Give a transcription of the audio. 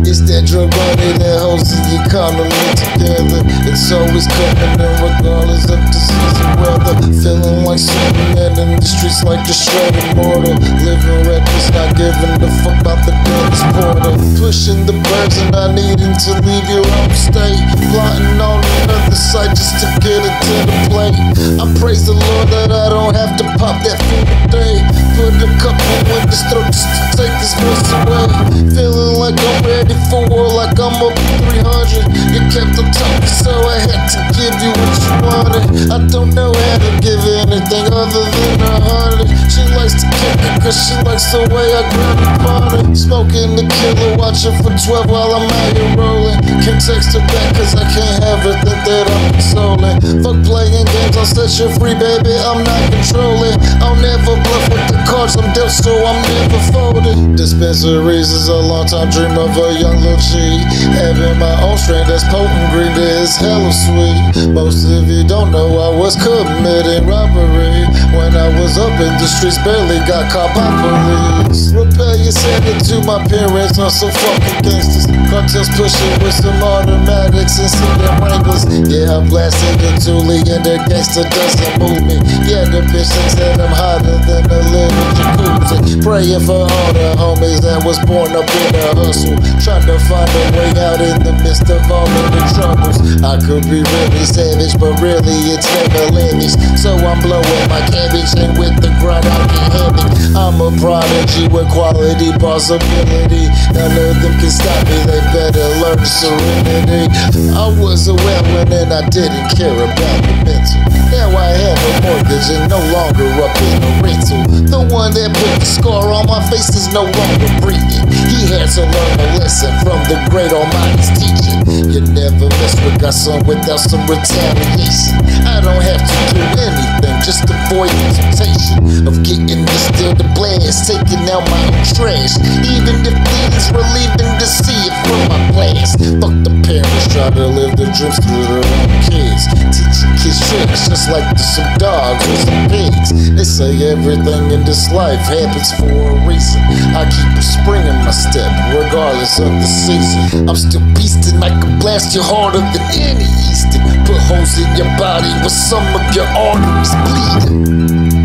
It's that drug money that holds the economy together. It's always coming in regardless of the season weather. Feeling like Superman in the streets like the shredded mortar. Living reckless, not giving a fuck about the Dennis Porter. Pushing the birds and not needing to leave your home state. Plotting on another side just to get it to the plate. I praise the Lord that I don't have to pop that food today. Put a couple in this throat just to take this voice away. Feeling like I'm ready for war, like I'm up 300. You kept on talking, so I had to give you what you wanted. I don't know how to give anything other than 100. She likes to kick it cause she likes the way I grab upon her. Smoking the killer, watching for 12 while I'm out here rolling. Can't text her back cause I can't have her think that I'm consoling. Fuck playing games, I'll set you free, baby, I'm not controlling. I'll never bluff with the cards I'm dealt, so I'm never folding. Dispensaries is a long time dream of a young little G. Having my own strain that's potent, green is hella sweet. Most of you don't know I was committing robbery when I was up in the streets, barely got caught by police. Rebellion sent it to my parents on some fucking gangsters. Cartels pushing with some automatics and sedan wranglers. Yeah, I'm blasting the Thule and the gangster doesn't move me. Yeah, the bitch thinks that I'm hotter than a little jacuzzi. Praying for all the homies that was born up in a hustle, trying to find a way out in the midst of all of the troubles. I could be really savage, but really it's never lavish. So I'm blowing my cabbage, and with the grind I get heavy. I'm a prodigy with quality, possibility. None of them can stop me, they better learn serenity. I was a well-one and I didn't care about the mental. Now I have a mortgage and no longer up in a rental. The one that put the scar on my face is no longer breathing. He had to learn a lesson from the great Almighty's teaching. You never mess with God's son without some retaliation. I don't have to do anything, just avoid the temptation of getting distilled to blast, taking out my own trash. Even if things were leaving to see it from my past. Fuck the parents, try to live their dreams through their own kids. Teaching kids tricks just like to some dogs or some pigs. They say everything in this life happens for a reason. I keep a spring in my step, regardless of the season. I'm still beastin', I can blast you harder than any Easton. Put holes in your body with some of your arteries bleeding.